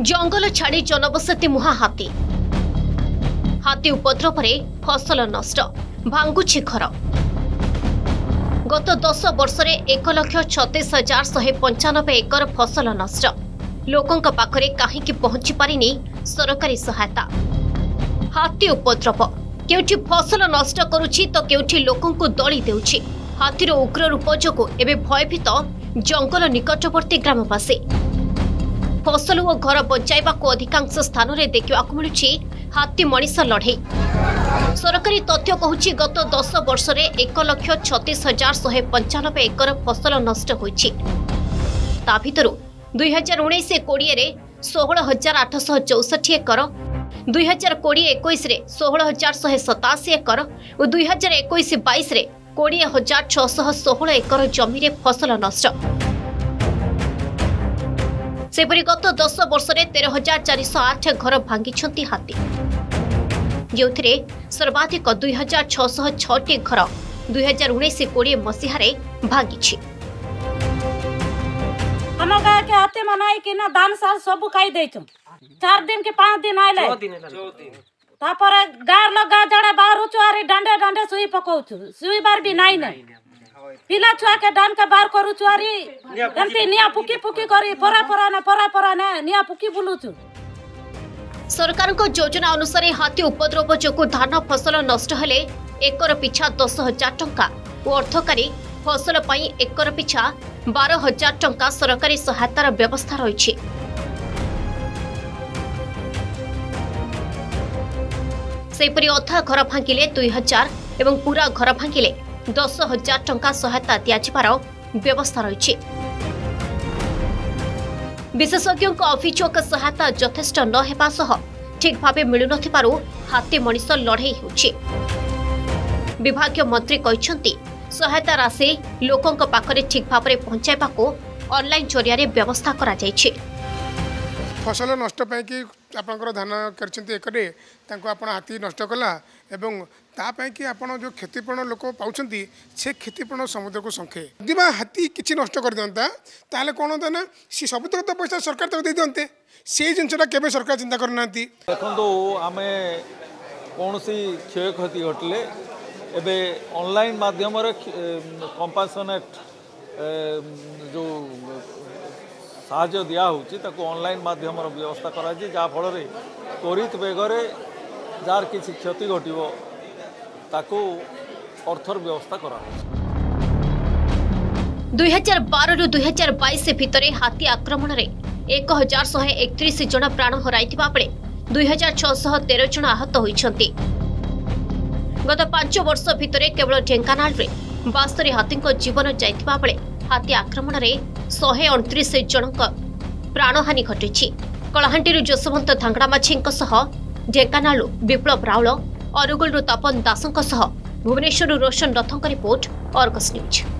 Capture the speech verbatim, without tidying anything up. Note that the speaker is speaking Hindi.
जंगल छाड़ी जनबसती मुहा हाथी हाथी उपद्रव फसल नष्ट भांगुछि घर। गत दस वर्ष एक लक्ष छत्तीस हजार शहे पंचानबे एकर फसल नष्ट। लोकों पाखरे कहीं पहुंची पारिनी सरकारी सहायता। हाथी उपद्रव केउठी फसल नष्ट करुछि तो केउठी लोकों को दली देउछि। हाथीर उग्र रूप जोगु एबे भयभीत जंगल निकटवर्ती ग्रामवासी। फसल और घर बचाइबा को अधिकांश स्थान में देखा मिलुछि हाथी मनीष लड़े। सरकारी तथ्य कहूछि गत दस वर्ष एक लक्ष छत्तीस हजार शहे पंचानबे एकर फसल नष्ट होइछि। ता भितरु दुई हजार उन्नीस कोड़े षोहल हजार आठश चौसठी एकर, दुई हजार कोड़े एकोईस षोहल हजार शहे सताशी एकर और दुई हजार एकोईस बैस कोड़े हजार छःशह षोहल एकर जमी फसल नष्ट। सेपरी गत दस वर्ष तेरह हजार चारिश आठ घर भांगी हाथी, जो सर्वाधिक दुई हजार छःशह छटी घर दुई हजार उन्नीस कोड़े मसीह भांगी। हम गाय के हाथी मनाई कि ना धान साल सब खाई दे चार दिन के पांच दिन आइले तापर गार लगा जड़े बाहर चुआरी डांडे डांडे सुई पकाउछु सुई बार भी नाई नै पिला छुआ के डान के बाहर करू चुआरी एमती निया पुकी पुकी करी परा परा ना परा परा ना निया पुकी बुलुछु। सरकार को योजना अनुसार हाथी उपद्रव जोगु धान फसल नष्ट हेले एकर पिछा दस हजार टंका और अर्थकारी फसल पाई एकर पिछा बारह हजार टंका सरकारी सहायतार व्यवस्था रही। सेपरी अधा घर भांगिले दुई हजार एवं पूरा घर भांगिले दस हजार टंका सहायता दियाजिबार व्यवस्था रही। विशेषज्ञों अभियोग सहायता यथेष्ट न हेबा सह ठीक भाव मिलु नथिबारु हाथी मनीष लड़े होछि। विभागीय मंत्री कहछन्ती सहायता राशि लोकों पाखरे ठीक भाव में पहुंचाइबा को ऑनलाइन जरिया व्यवस्था करा जायछि। फसल नष्ट कि आपंकर धान करकरे आप हाथी नष्ट कला एवं तापाई कि आप जो क्षतिपूर्ण लोक पाँच से क्षतिपूर्ण समुद्र को संखे यदि हाथी किसी नष्ट कर दिंता ताले कौन होता ना सी सब तक तो पैसा सरकार तक दे दिंते से जिनटा केवे सरकार चिंता करना। देखो आम कौन क्षय क्षति घटले एबे ऑनलाइन माध्यम कंपासनेट जो साहाय्य दिया होची ताको ऑनलाइन माध्यम व्यवस्था करा जी जहाँ फल त्वरित बेगरे जार किसी क्षति घटिबो ताको अर्थर व्यवस्था करा। दुई हजार बारह रु दुई हजार बैस भितर हाथी आक्रमण रे एक हजार शहे एकतीस जन प्राण हराइथिबा बेले दुई हजार छःशह तेरह जन आहत होइछन्ति। गत पांच वर्ष भितर केवल ढेंकानाल रे बास्तरी हाथी जीवन जाइथिबा बेले हाथी आक्रमण रे शहे अणतीस जनक प्राणहानि घटिछि। कलाहांटी जशवंत धांगड़ामाझी ढेंकानालू विप्लव राउल, अनुगुल तपन दास, भुवनेश्वर रोशन रथों रिपोर्ट, अर्गस न्यूज।